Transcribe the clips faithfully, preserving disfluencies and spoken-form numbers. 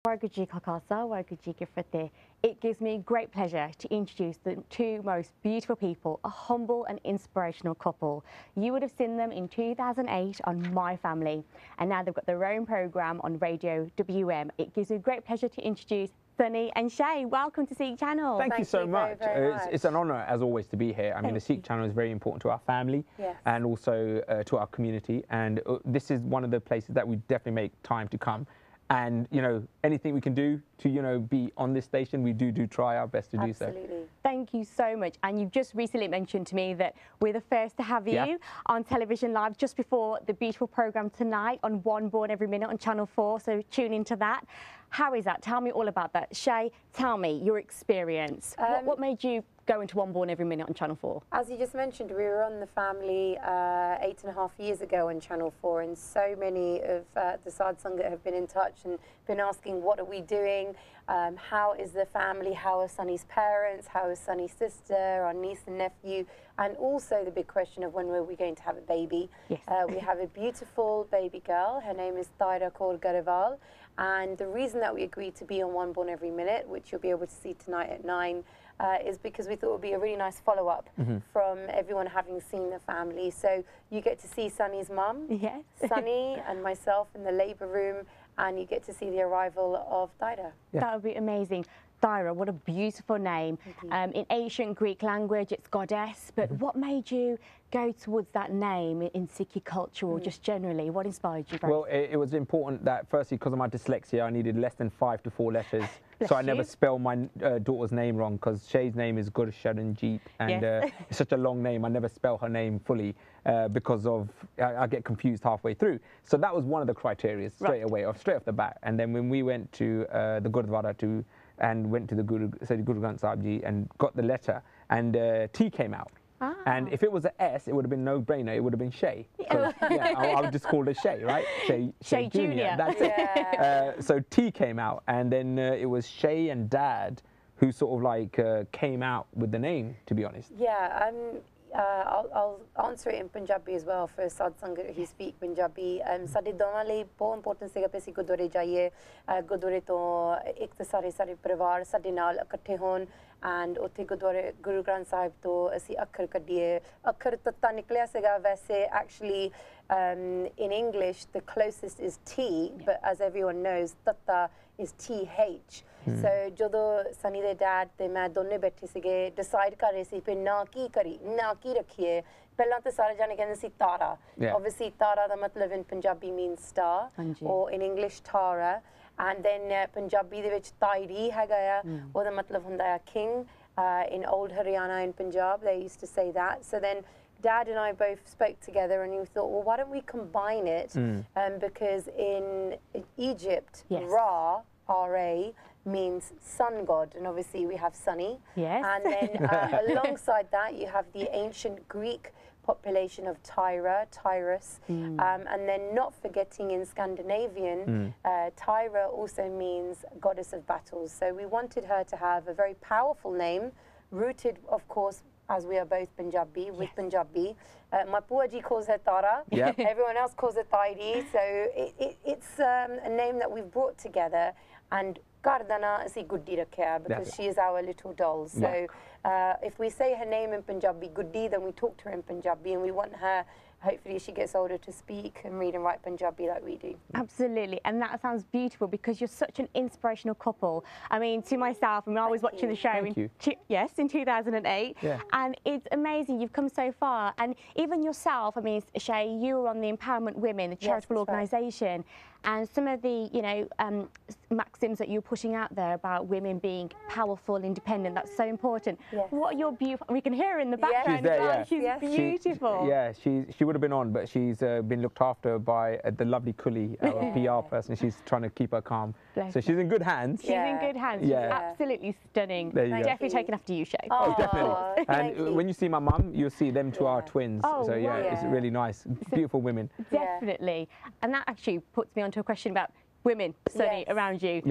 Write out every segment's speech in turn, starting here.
Warguji Kakasa, Warguji Gifrate. It gives me great pleasure to introduce the two most beautiful people, a humble and inspirational couple. You would have seen them in two thousand eight on My Family, and now they've got their own programme on Radio W M. It gives me great pleasure to introduce Sunny and Shay. Welcome to Sikh Channel. Thank, Thank you so you much. Very, very it's, much. it's an honour, as always, to be here. I Thank mean, the Sikh you. Channel is very important to our family yes. and also uh, to our community. And uh, this is one of the places that we definitely make time to come. And, you know, anything we can do to, you know, be on this station, we do do try our best to do so. Absolutely. Thank you so much. And you've just recently mentioned to me that we're the first to have you Yeah. on television live just before the beautiful programme tonight on One Born Every Minute on Channel four. So tune into that. How is that? Tell me all about that. Shay, tell me your experience. Um, what, what made you go into One Born Every Minute on Channel four? As you just mentioned, we were on The Family uh, eight and a half years ago on Channel four, and so many of uh, the Sad Sangat have been in touch and been asking, what are we doing? Um, how is the family? How are Sunny's parents? How is Sunny's sister, our niece and nephew? And also the big question of when were we going to have a baby? Yes. Uh, we have a beautiful baby girl. Her name is Taira Kaur Gariwal. And the reason that we agreed to be on One Born Every Minute, which you'll be able to see tonight at nine, uh, is because we thought it would be a really nice follow-up Mm-hmm. from everyone having seen The Family. So you get to see Sunny's mum, Yes. Sunny and myself in the labour room, and you get to see the arrival of Taira. Yeah. That would be amazing. Thyra, what a beautiful name. Um, in ancient Greek language, it's goddess. But Mm-hmm. what made you go towards that name in, in Sikh culture or just generally? What inspired you? Well, it, it was important that, firstly, because of my dyslexia, I needed less than five to four letters. Bless so I never you. spell my uh, daughter's name wrong, because Shay's name is Gursharanjeet, and Yes. uh, it's such a long name. I never spell her name fully uh, because of I, I get confused halfway through. So that was one of the criteria straight Right. away, or straight off the bat. And then when we went to uh, the Gurdwara to and went to the Guru, said Guru Granth Sahib Ji, and got the letter, and uh, T came out. Ah. And if it was an S, it would have been no-brainer. It would have been Shay. 'Cause, yeah, I, I would just call her Shay, right? Shay, Shay Junior. That's Yeah. it. Uh, so T came out, and then uh, it was Shay and Dad who sort of like uh, came out with the name, to be honest. Yeah, um, uh, I'll, I'll answer it in Punjabi as well for Sad Sangat who speak Punjabi. Um, ਸਾਡੇ ਦੋਵਾਂ ਲਈ ਬਹੁਤ important ਸੀਗਾ ਕਿ ਅਸੀਂ ਗੁਰਦੁਆਰੇ ਜਾਈਏ, ਗੁਰਦੁਆਰੇ ਤੋਂ ਇੱਕ ਤਾਂ ਸਾਰੇ ਸਾਰੇ ਪਰਿਵਾਰ ਸਾਡੇ ਨਾਲ ਇਕੱਠੇ ਹੋਣ, ਐਂਡ ਉੱਥੇ ਗੁਰਦੁਆਰੇ ਗੁਰੂ ਗ੍ਰੰਥ ਸਾਹਿਬ ਤੋਂ ਅਸੀਂ ਅੱਖਰ ਕੱਢੀਏ. ਅੱਖਰ ਤੱਤਾ ਨਿਕਲਿਆ ਸੀਗਾ ਵੈਸੇ actually um, in English the closest is T, but as everyone knows tatta is T H. So ਜਦੋਂ ਸਨੀ ਦੇ ਡੈਡ ਤੇ ਮੈਂ ਦੋਨੇ ਬੈਠੇ ਸੀਗੇ ਡਿਸਾਈਡ ਕਰ ਰਹੇ ਸੀ ਫਿਰ ਨਾ ਕੀ ਕਰੀ ਨਾ ਕੀ ਰੱਖੀਏ. ਪਹਿਲਾਂ ਤਾਂ ਸਾਰੇ ਜਾਣੇ ਕਹਿੰਦੇ ਸੀ ਤਾਰਾ. Yeah. Obviously ਤਾਰਾ ਦਾ ਮਤਲਬ in Punjabi means star, ਹਾਂਜੀ. or in English Tara, and then uh, Punjabi ਦੇ ਵਿੱਚ ਤਾਇਰੀ ਹੈਗਾ ਆ, ਉਹਦਾ ਮਤਲਬ ਹੁੰਦਾ ਆ king. Uh, in old Haryana in Punjab they used to say that. So then Dad and I both spoke together and we thought, well, why don't we combine it? Um, because in Egypt, Yes. Ra, R A, means sun god, and obviously we have Sunny. Yes. And then uh, alongside that, you have the ancient Greek population of Tyra, Tyrus, um, and then not forgetting in Scandinavian, uh, Tyra also means goddess of battles. So we wanted her to have a very powerful name, rooted, of course, as we are both Punjabi, with Punjabi. Uh, my Puaji calls her Tara. Yep. Everyone else calls her Tairi. So it, it, it's um, a name that we've brought together. And Gardana is Guddi Rakhya because That's she is our little doll. So uh, if we say her name in Punjabi, Guddi, then we talk to her in Punjabi, and we want her, hopefully, as she gets older, to speak and read and write Punjabi like we do. Absolutely, and that sounds beautiful because you're such an inspirational couple. I mean, to myself, I mean, I was Thank watching you. the show Thank in you. two, yes, in two thousand eight, Yeah. and it's amazing. You've come so far, and even yourself. I mean, Shay, you were on the Empowerment Women, the Yes, charitable that's right. organisation, and some of the, you know, um, maxims that you're pushing out there about women being powerful, independent. That's so important. Yes. What you're beautiful. We can hear her in the Yeah. background. She's there, as well. yeah. She's Yes. She- beautiful. She, yeah, she she would have been on, but she's uh, been looked after by uh, the lovely Kuli, our Yeah. P R person. She's trying to keep her calm. Bless so her. she's in good hands. She's Yeah. in good hands. She's Yeah. absolutely stunning. There you go. Definitely you. taken after you, Shay. Oh, Definitely. thank And you. when you see my mum, you'll see them two are Yeah. twins. Oh, so yeah, wow. it's Yeah. really nice. Beautiful women. Yeah. Definitely. And that actually puts me onto a question about women, Sunny, Yes. around you. Yeah.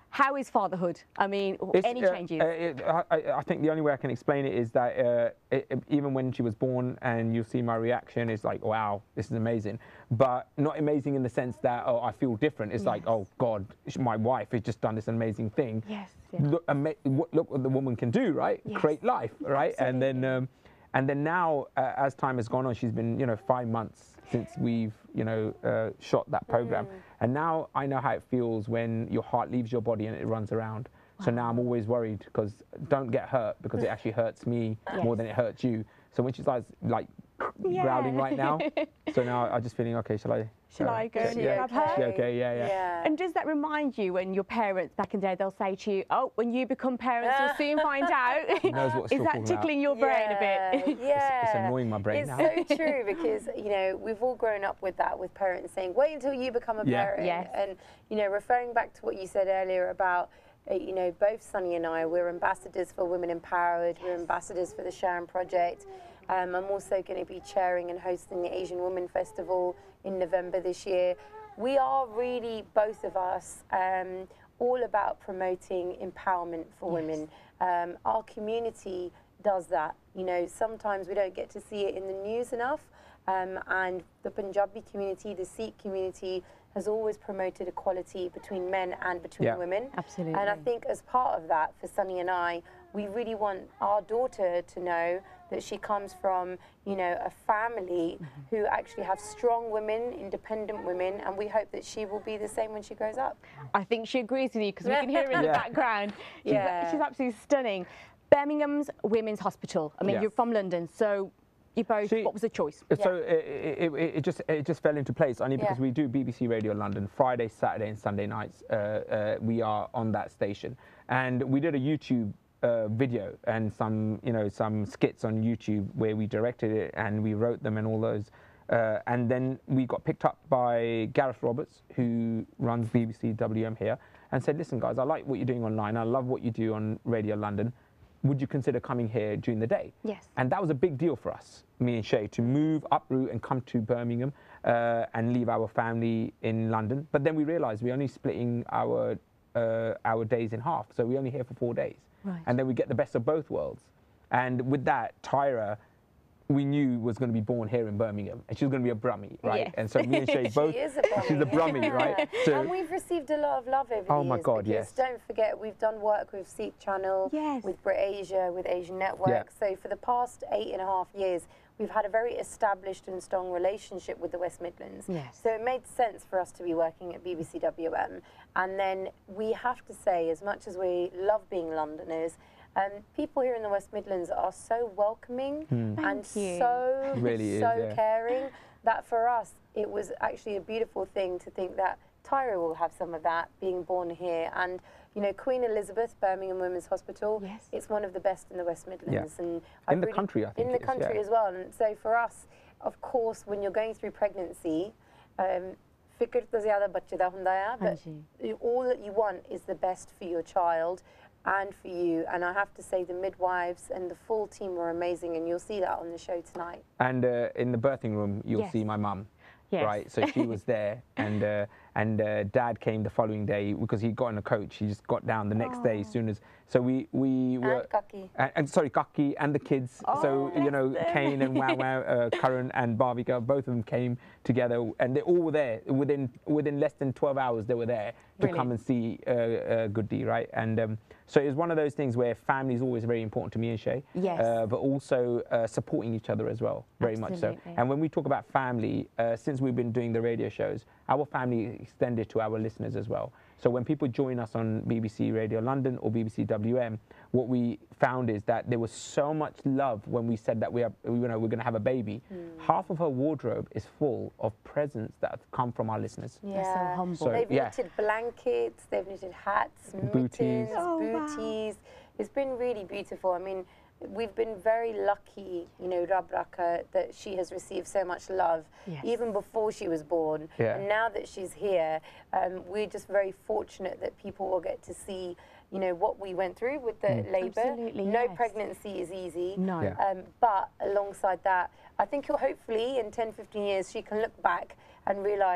How is fatherhood? I mean, It's, any uh, changes? uh, it, I, I I think the only way I can explain it is that uh, it, it- even when she was born, and you'll see my reaction, it's like, wow, this is amazing. But not amazing in the sense that, oh, I feel different. It's like, Yes. oh God, sh- my wife has just done this amazing thing. Yes, yeah. Look, ama- what, look what the woman can do, right? Yes. Create life, right? And then, Absolutely. um, and then now, uh, as time has gone on, she's been, you know, five months since we've, you know, uh, shot that program. And now I know how it feels when your heart leaves your body and it runs around. So now I'm always worried because don't get hurt because it actually hurts me more Yes. than it hurts you. So when she's like, like growling Yeah. right now, so now I'm just feeling, okay, shall I? Shall uh, I go yeah, and yeah, grab her? is she okay? Yeah, yeah. Yeah. And does that remind you when your parents back in the day, they'll say to you, oh, when you become parents, you'll soon find out. knows what Is she'll that pull out. tickling your brain a bit? Yeah. it's annoying my brain it's now. so true because, you know, we've all grown up with that, with parents saying, wait until you become a Yeah. parent. Yes. And, you know, referring back to what you said earlier about, uh, you know, both Sunny and I, we're ambassadors for Women Empowered, we're ambassadors for the Sharon Project. Um, I'm also going to be chairing and hosting the Asian Women Festival in November this year. We are really, both of us, um, all about promoting empowerment for women. Um, our community does that. You know, sometimes we don't get to see it in the news enough. Um, and the Punjabi community, the Sikh community, has always promoted equality between men and between Yeah. women. Absolutely. And I think as part of that, for Sunny and I, we really want our daughter to know that she comes from, you know, a family Mm-hmm. who actually have strong women, independent women, and we hope that she will be the same when she grows up. I think she agrees with you because we can hear her in the Yeah. background. She's, Yeah. she's absolutely stunning. Birmingham's Women's Hospital. I mean, Yeah. you're from London, so you both, See, what was the choice? So it, it, it, it just it just fell into place only because Yeah. we do B B C Radio London Friday, Saturday, and Sunday nights. Uh, uh, we are on that station, and we did a YouTube uh, video and some you know some skits on YouTube where we directed it and we wrote them and all those. Uh, and then we got picked up by Gareth Roberts, who runs B B C W M here, and said, "Listen, guys, I like what you're doing online. I love what you do on Radio London. Would you consider coming here during the day?" Yes. And that was a big deal for us, me and Shay, to move, uproot and come to Birmingham uh, and leave our family in London. But then we realised we're only splitting our uh, our days in half, so we're only here for four days. Right. And then we get the best of both worlds. And with that, Tyra, we knew was going to be born here in Birmingham, and she was going to be a Brummie, right? Yes. And so me and Shay both, She is a Brummie. she's a Brummie, right? So And we've received a lot of love over the Oh my years. God, because yes. Don't forget, we've done work with Sikh Channel, Yes. with Brit Asia, with Asian Network. So for the past eight and a half years, we've had a very established and strong relationship with the West Midlands. Yes. So it made sense for us to be working at B B C W M. And then we have to say, as much as we love being Londoners, um, people here in the West Midlands are so welcoming and Thank you. so, Really is, so yeah. caring that for us, it was actually a beautiful thing to think that Tyra will have some of that being born here. And, you know, Queen Elizabeth, Birmingham Women's Hospital, Yes. it's one of the best in the West Midlands. And I In the really- country, I think In it the is, country yeah. as well. And so for us, of course, when you're going through pregnancy, um, fikr to zyada bachche da hunda hai, but Anji. you- all that you want is the best for your child and for you. And I have to say the midwives and the full team were amazing, and you'll see that on the show tonight. And uh, in the birthing room, you'll Yes. see my mum, Yes. right? So she was there, and uh, and uh, Dad came the following day because he got in a coach. He just got down the next day as soon as. So we we were. And Kaki. And, and sorry, Kaki and the kids. so Oh, you know, bless them. Kane and Wow Wow, uh, Karan and Bhavika, both of them came together, and they all were there within within less than twelve hours. They were there to come Brilliant. and see uh, uh, Goody, right? And um, so it was one of those things where family is always very important to me and Shay. Yes. Uh, but also uh, supporting each other as well, very much so. Absolutely. And when we talk about family, uh, since we've been doing the radio shows, our family is extended to our listeners as well. So when people join us on B B C Radio London or B B C W M, what we found is that there was so much love when we said that we are, you know, we're going to have a baby. Half of her wardrobe is full of presents that have come from our listeners. They're so humble. So- They've yeah. knitted blankets, they've knitted hats, Booties. mittens, Oh, wow. booties. It's been really beautiful. I mean, we've been very lucky, you know, Rab Raka, that she has received so much love, Yes. even before she was born. Yeah. And now that she's here, um, we're just very fortunate that people will get to see, you know, what we went through with the Mm. labour. Absolutely, No yes. pregnancy is easy. No. Yeah. Um, but alongside that, I think you'll hopefully in ten, fifteen years, she can look back and realise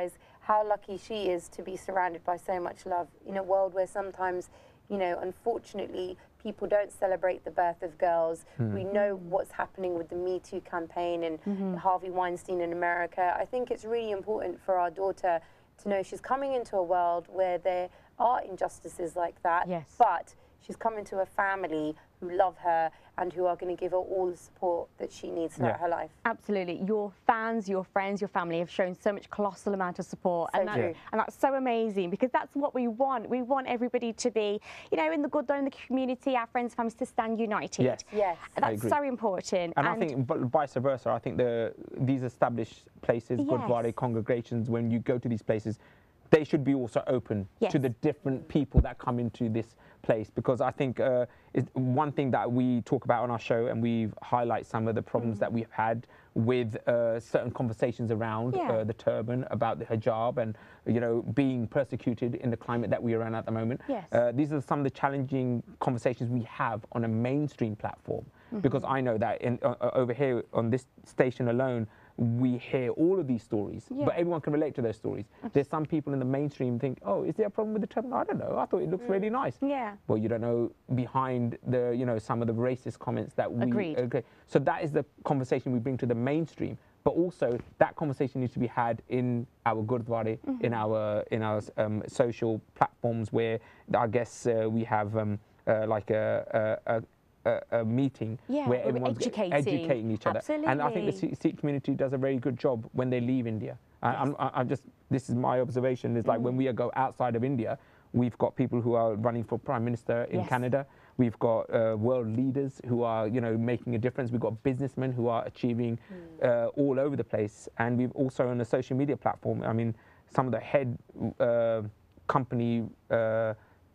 how lucky she is to be surrounded by so much love in a world where sometimes, you know, unfortunately, people don't celebrate the birth of girls. Mm. We know what's happening with the Me Too campaign and mm-hmm. Harvey Weinstein in America. I think it's really important for our daughter to know she's coming into a world where there are injustices like that, yes. but she's come into a family who love her and who are going to give her all the support that she needs throughout yeah. her life. Absolutely. Your fans, your friends, your family have shown so much colossal amount of support. So and, that, true. and that's so amazing, because that's what we want. We want everybody to be, you know, in the good, in the community, our friends, families, to stand united. Yes. Yes. And that's so important. And, and I think but vice versa. I think the these established places, yes. Gurdwara congregations, when you go to these places, they should be also open yes. to the different people that come into this place, because I think uh, it's one thing that we talk about on our show, and we highlight some of the problems mm. that we've had with uh, certain conversations around yeah. uh, the turban, about the hijab, and you know, being persecuted in the climate that we are in at the moment. Yes. Uh, these are some of the challenging conversations we have on a mainstream platform, mm-hmm. because I know that in, uh, over here on this station alone, we hear all of these stories, yeah. but everyone can relate to those stories. Absolutely. There's some people in the mainstream think, oh, is there a problem with the turban? I don't know. I thought it looks mm. really nice. Yeah. Well, you don't know behind the, you know, some of the racist comments that we. Agreed. Okay. So that is the conversation we bring to the mainstream. But also that conversation needs to be had in our Gurdwara, mm-hmm. in our in our um, social platforms, where I guess uh, we have um, uh, like a. a, a A, a meeting yeah, where everyone's educating. educating each other. Absolutely. And I think the Sikh community does a very good job when they leave India. Yes. I, I'm, I'm just, this is my observation, is like mm. when we go outside of India, we've got people who are running for Prime Minister in yes. Canada. We've got uh, world leaders who are, you know, making a difference. We've got businessmen who are achieving mm. uh, all over the place. And we've also on a social media platform, I mean, some of the head uh, company uh,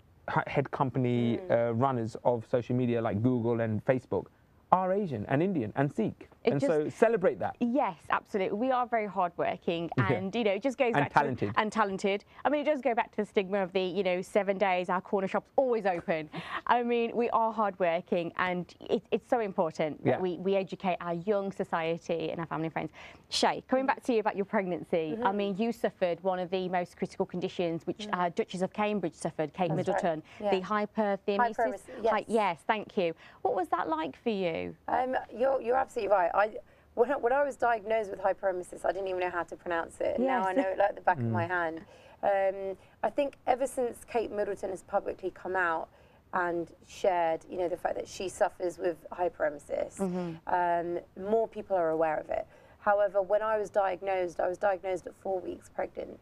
head company mm. uh, runners of social media like Google and Facebook are Asian and Indian and Sikh. It and just, so celebrate that. Yes, absolutely. We are very hardworking, and yeah. you know, it just goes and back talented. to and talented. I mean, it does go back to the stigma of the, you know, seven days our corner shop's always open. I mean, we are hardworking, and it, it's so important that yeah. we we educate our young society and our family and friends. Shay, coming back to you about your pregnancy. Mm-hmm. I mean, you suffered one of the most critical conditions, which mm-hmm. uh, Duchess of Cambridge suffered, Kate That's Middleton, right. yeah. the hyperthermesis. Hyperemesis, yes. Hi, yes, thank you. What was that like for you? Um, you're you're absolutely right. I. When I, when I was diagnosed with hyperemesis, I didn't even know how to pronounce it. Yes. Now I know it like the back mm. of my hand. Um, I think ever since Kate Middleton has publicly come out and shared, you know, the fact that she suffers with hyperemesis, mm-hmm. um, more people are aware of it. However, when I was diagnosed, I was diagnosed at four weeks pregnant.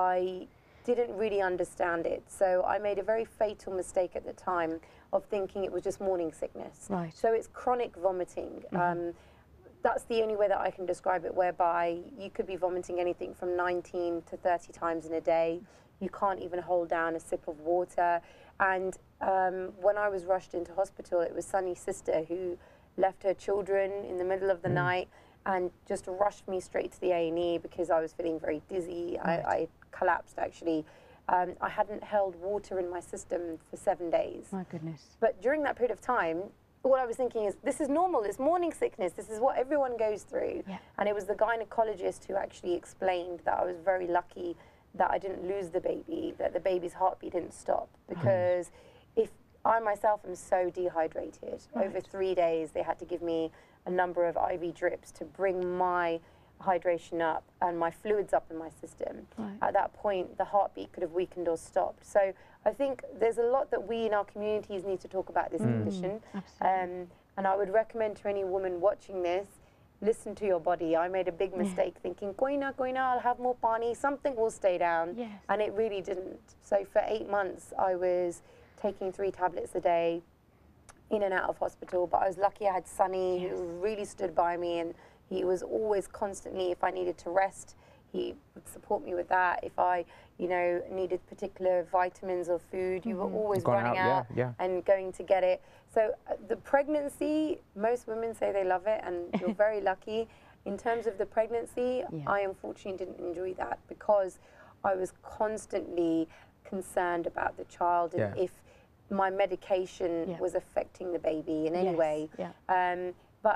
I didn't really understand it, so I made a very fatal mistake at the time of thinking it was just morning sickness. Right. So it's chronic vomiting. Mm-hmm. Um, That's the only way that I can describe it, whereby you could be vomiting anything from nineteen to thirty times in a day. You can't even hold down a sip of water. And um, when I was rushed into hospital, it was Sunny's sister who left her children in the middle of the mm. night and just rushed me straight to the A and E because I was feeling very dizzy. Right. I, I collapsed, actually. Um, I hadn't held water in my system for seven days. My goodness. But during that period of time, what I was thinking is, this is normal, it's morning sickness, this is what everyone goes through. Yeah. And it was the gynecologist who actually explained that I was very lucky that I didn't lose the baby, that the baby's heartbeat didn't stop. Because mm. if I myself am so dehydrated, right. over three days they had to give me a number of I V drips to bring my hydration up and my fluids up in my system. Right. At that point, the heartbeat could have weakened or stopped. So I think there's a lot that we in our communities need to talk about this mm. condition. Um, and I would recommend to any woman watching this, listen to your body. I made a big mistake yeah. thinking, Koina, Koina, I'll have more pani, something will stay down. Yes. And it really didn't. So for eight months, I was taking three tablets a day, in and out of hospital. But I was lucky I had Sunny, yes. who really stood by me, and he was always constantly, if I needed to rest, he would support me with that. If I, you know, needed particular vitamins or food, you mm-hmm. were always Gone running out, out yeah, yeah. and going to get it. So uh, the pregnancy, most women say they love it, and you're very lucky. In terms of the pregnancy, yeah. I unfortunately didn't enjoy that because I was constantly concerned about the child and yeah. if my medication yeah. was affecting the baby in any yes. way. Yeah. Um, but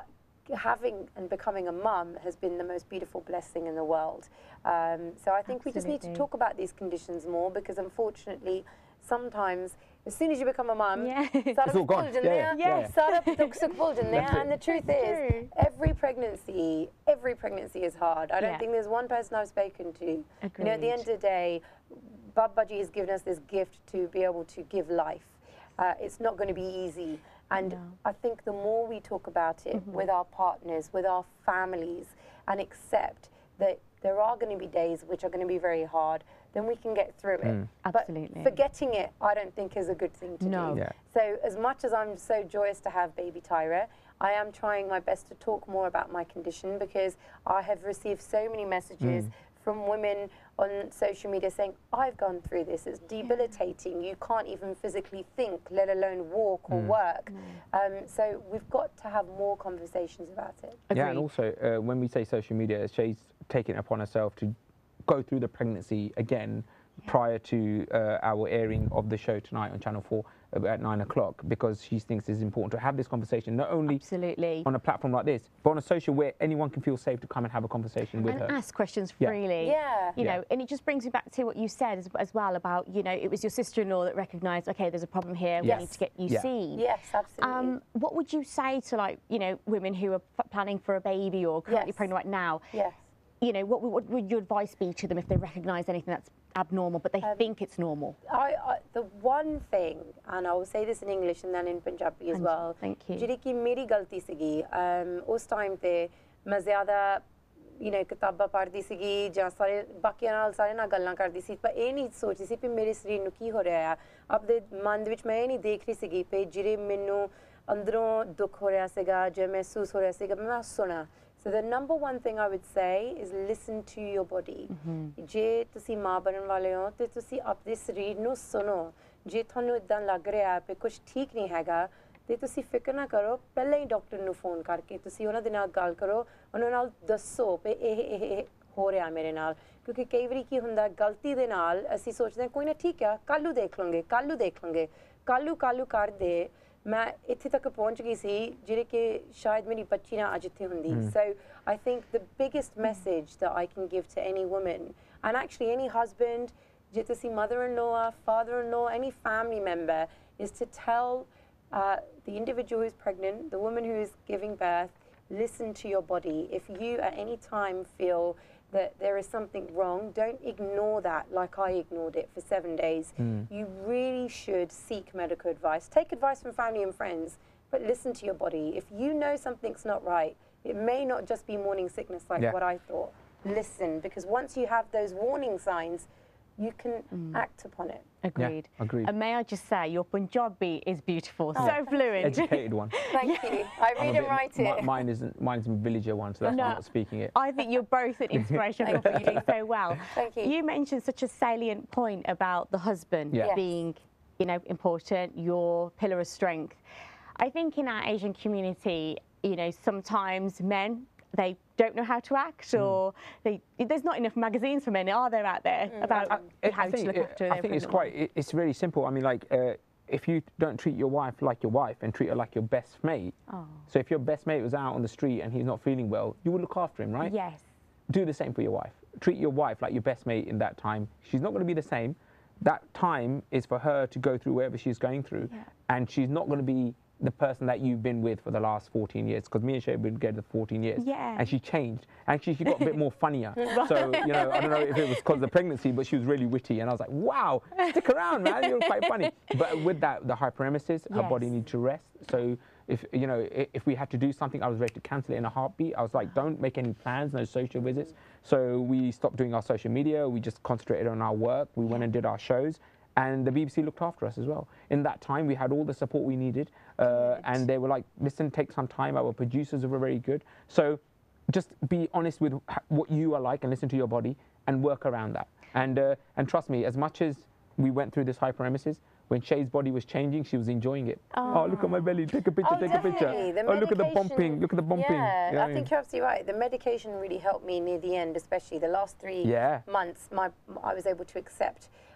having and becoming a mum has been the most beautiful blessing in the world. Um, so I think we just need to Absolutely. talk about these conditions more, because unfortunately sometimes as soon as you become a mum, Yeah. It's all gone. Yeah, yeah, yeah. and the truth That's is true. every pregnancy every pregnancy is hard. I don't Yeah. think there's one person I've spoken to, you know, at the Agreed. end of the day, Babaji has given us this gift to be able to give life. Uh, it's not going to be easy. And No. I think the more we talk about it with our partners, with our families, and accept that there are going to be days which are going to be very hard, then we can get through it. Absolutely. But forgetting it, I don't think is a good thing to No. do. Yeah. So as much as I'm so joyous to have baby Tyra, I am trying my best to talk more about my condition, because I have received so many messages from women on social media saying, I've gone through this, it's debilitating, you can't even physically think, let alone walk or work. Um, so we've got to have more conversations about it. Yeah, and Agreed. also uh, when we say social media, Shay's taken it upon herself to go through the pregnancy again prior to uh, our airing of the show tonight on Channel four at nine o'clock, because she thinks it's important to have this conversation, not only Absolutely. on a platform like this, but on a social where anyone can feel safe to come and have a conversation with And her. ask questions Yeah. freely. Yeah. You Yeah. know, and it just brings me back to what you said as, as well about, you know, it was your sister-in-law that recognised, okay, there's a problem here, we Yes. need to get you Yeah. seen. Yes, absolutely. Um, what would you say to, like, you know, women who are f- planning for a baby or currently Yes. pregnant right now? yes. You know, what, would- what would your advice be to them if they recognise anything that's abnormal, but they Um, think it's normal? I, I, the one thing, and I will say this in English and then in Punjabi as ਹਾਂਜੀ, well, thank you. ਜਿਹੜੀ ਕਿ ਮੇਰੀ ਗਲਤੀ ਸੀਗੀ um, ਉਸ time ਤੇ ਮੈਂ ਜ਼ਿਆਦਾ you know ਕਿਤਾਬਾਂ ਪੜ੍ਹਦੀ ਸੀਗੀ ਜਾਂ ਸਾਰੇ ਬਾਕੀਆਂ ਨਾਲ ਸਾਰੇ ਨਾਲ ਗੱਲਾਂ ਕਰਦੀ ਸੀ, ਪਰ ਇਹ ਨਹੀਂ ਸੋਚਦੀ ਸੀ ਕਿ ਮੇਰੇ ਸਰੀਰ ਨੂੰ ਕੀ ਹੋ ਰਿਹਾ ਆ। ਆਪਣੇ ਮਨ ਦੇ ਵਿੱਚ ਮੈਂ ਇਹ ਨਹੀਂ ਦੇਖ ਰਹੀ ਸੀਗੀ ਕਿ ਜਿਹੜੇ ਮੈਨੂੰ ਅੰਦਰੋਂ ਦੁੱਖ ਹੋ ਰਿਹਾ ਸੀਗਾ ਜਾਂ ਮਹਿਸੂਸ ਹੋ ਰਿਹਾ ਸੀਗਾ, ਮੈਂ ਸੁਣਾ। So the number one thing I would say is listen to your body. ਜੇ ਤੁਸੀਂ ਮਾਂ ਬਣਨ ਵਾਲੇ ਹੋ ਤੇ ਤੁਸੀਂ ਆਪਣੇ ਸਰੀਰ ਨੂੰ ਸੁਣੋ। ਜੇ ਤੁਹਾਨੂੰ ਇਦਾਂ ਲੱਗ ਰਿਹਾ ਕਿ ਕੁਝ ਠੀਕ ਨਹੀਂ ਹੈਗਾ ਤੇ ਤੁਸੀਂ ਫਿਕਰ ਨਾ ਕਰੋ, ਪਹਿਲਾਂ ਹੀ ਡਾਕਟਰ ਨੂੰ ਫੋਨ ਕਰਕੇ ਤੁਸੀਂ ਉਹਨਾਂ ਦੇ ਨਾਲ ਗੱਲ ਕਰੋ, ਉਹਨਾਂ ਨਾਲ ਦੱਸੋ ਕਿ ਇਹ ਇਹ ਇਹ ਹੋ ਰਿਹਾ ਮੇਰੇ ਨਾਲ। ਕਿਉਂਕਿ ਕਈ ਵਾਰੀ ਕੀ ਹੁੰਦਾ, ਗਲਤੀ ਦੇ ਨਾਲ ਅਸੀਂ ਸੋਚਦੇ ਹਾਂ ਕੋਈ ਨਾ ਠੀਕ ਆ, ਕੱਲ੍ਹ ਨੂੰ ਦੇਖ ਲਵਾਂਗੇ, ਕੱਲ੍ਹ ਨੂੰ ਦੇਖ ਲਵਾਂਗੇ, ਕੱਲ੍ਹ ਨੂੰ ਕੱਲ੍ਹ ਨੂੰ ਕਰਦੇ ਮੈਂ ਇੱਥੇ ਤੱਕ ਪਹੁੰਚ ਗਈ ਸੀ ਜਿਹੜੇ ਕਿ ਸ਼ਾਇਦ ਮੇਰੀ ਬੱਚੀ ਨਾ ਅੱਜ ਇੱਥੇ ਹੁੰਦੀ। So I think the biggest message that I can give to any woman, and actually any husband, ਜੇ ਤੁਸੀਂ mother-in-law, father-in-law, any family member, is to tell uh, the individual who's pregnant, the woman who is giving birth, listen to your body. If you at any time feel that there is something wrong, don't ignore that like I ignored it for seven days. You really should seek medical advice. Take advice from family and friends, but listen to your body. If you know something's not right, it may not just be morning sickness like Yeah. what I thought. Listen, because once you have those warning signs, you can act upon it. Agreed. agreed. And may I just say, your Punjabi is beautiful, so fluent. Educated one. Thank you. I I'm a read and bit- write mi- it. Mine isn't. Mine's a villager one, so that's why No. I'm not speaking it. I think you're both an inspirational couple. You're doing so well. Thank you. You mentioned such a salient point about the husband Yeah. Yes. being, you know, important, your pillar of strength. I think in our Asian community, you know, sometimes men, they don't know how to act, or they, there's not enough magazines for men, are there, out there, about I- how I think, to look it- after I their think it's pregnant quite. it- It's really simple. I mean, like, uh, if you don't treat your wife like your wife and treat her like your best mate. Oh. So if your best mate was out on the street and he's not feeling well, you would look after him, right? Yes. Do the same for your wife. Treat your wife like your best mate in that time. She's not going to be the same. That time is for her to go through whatever she's going through, Yeah. and she's not going to be the person that you've been with for the last fourteen years. Because me and Shay have been together fourteen years, Yeah. and she changed. Actually, she got a bit more funnier. So you know, I don't know if it was because of the pregnancy, but she was really witty, and I was like, wow, stick around, man, you're quite funny. But with that, the hyperemesis, her body Yes. needs to rest. So if you know, i- if we had to do something, I was ready to cancel it in a heartbeat. I was like, don't make any plans, no social visits. So we stopped doing our social media. We just concentrated on our work. We went and did our shows, and the B B C looked after us as well. In that time, we had all the support we needed, uh, and they were like, listen, take some time. Our producers were very good. So just be honest with h- what you are like and listen to your body and work around that. And uh, and trust me, as much as we went through this hyperemesis, when Shay's body was changing, she was enjoying it. Oh, look at my belly. Take a picture, Oh, take a picture. definitely. The Oh, look at the medication- bumping. Look at the bumping. Yeah, You know what I think you're absolutely right. The medication really helped me near the end, especially the last three Yeah. months. My, I was able to accept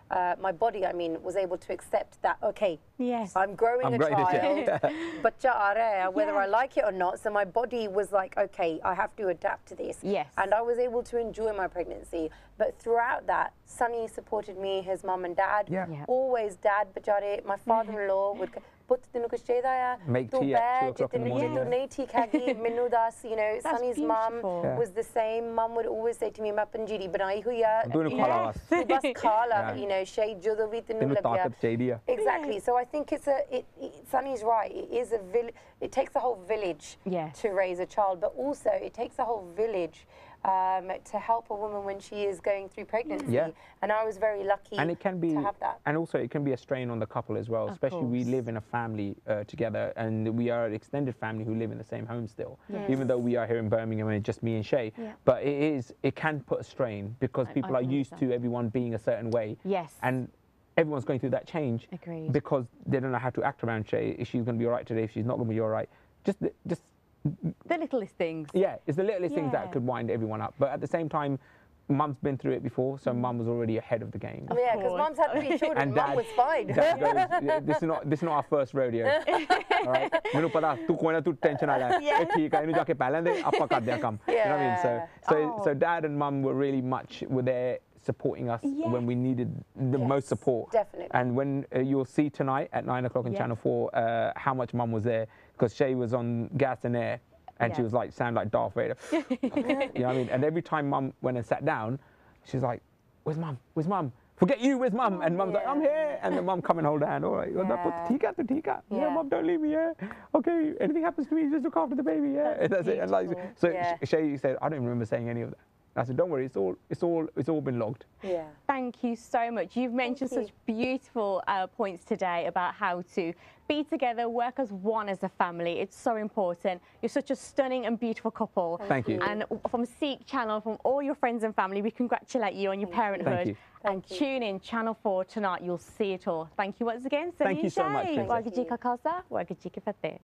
uh, my body, I mean, was able to accept that, okay, Yes. I'm growing I'm a growing a child, child. bachcha aa raha hai, whether Yeah. I like it or not. So my body was like, okay, I have to adapt to this. Yes. And I was able to enjoy my pregnancy. But throughout that, Sunny supported me, his mum and dad. Yeah. Yeah. Always dad, bachare, my father-in-law would put tinu kuch chehda hai, Make tu tea at two beh, o'clock in the jitni- morning, je tu yeah. nahi tea khagi, minu das, you know, That's Sunny's mum beautiful. Yeah. was the same. Mum would always say to me, "मैं पंजीरी बनाई हुई है, तूने you खा ला know, बस." तू बस खा ला, Yeah. you know, शही जो भी तेनू तेनू लग गया." ताकत चाहिए है। Exactly. So I think it's a. It, it, Sunny's right. It is a vill- It takes a whole village Yes. to raise a child, but also it takes a whole village um, to help a woman when she is going through pregnancy. Yeah. And I was very lucky And it can be, to have that. and also it can be a strain on the couple as well. Of Especially we course. live in a family uh, together, and we are an extended family who live in the same home still. Yes. Even though we are here in Birmingham and it's just me and Shay, Yeah. but it is it can put a strain because I- people I are can used understand. to everyone being a certain way. Yes. And everyone's going through that change Agreed. because they don't know how to act around Shay. If she's going to be all right today, if she's not going to be all right. Just, the- just The littlest things. yeah, it's the littlest things Yeah. that could wind everyone up. But at the same time, Mum's been through it before, so Mm. Mum was already ahead of the game. Yeah, because course. Mum's had three children. And Mum Dad- was fine. Dad goes, "Yeah, this is not this is not our first rodeo. All right? ਮੈਨੂੰ ਪਤਾ ਤੂੰ ਕੋਈ ਨਾ ਤੂੰ tension ਨਾ ਲੈ ਇਹ ਠੀਕ ਹੈ ਇਹਨੂੰ ਜਾ ਕੇ ਪਹਿਲਾਂ ਦੇ ਆਪਾਂ ਕਰਦੇ ਆ ਕੰਮ you know what I mean so so Oh. so Dad and Mum were really much were there supporting us Yes. when we needed the Yes, most support definitely. and when uh, you'll see tonight at nine o'clock on Yeah. Channel four uh, how much Mum was there because Shay was on gas and air and she Yeah. was like sound like Darth Vader you know what I mean and every time Mum went and sat down she's like where's Mum where's Mum forget you where's Mum and Mum's like I'm Yeah. here and the Mum come and hold her hand all right well, Yeah. ठीक है तो ठीक है yeah Yeah. Mum don't leave me yeah okay anything happens to me just look after the baby yeah That's that's it and like beautiful. so Yeah. Sh- Shay said I don't even remember saying any of that I said don't worry it's all it's all it's all been logged Yeah. Thank you so much. You've mentioned you. such beautiful uh, points today about how to be together, work as one as a family. It's so important. You're such a stunning and beautiful couple. Thank you. And from Seek Channel, from all your friends and family, we congratulate you on your parenthood. Thank you. And Thank you. tune in Channel four tonight. You'll see it all. Thank you once again. Thank you so much, Shay. Princess. Wagajika Kalsa, Wagajika Fateh.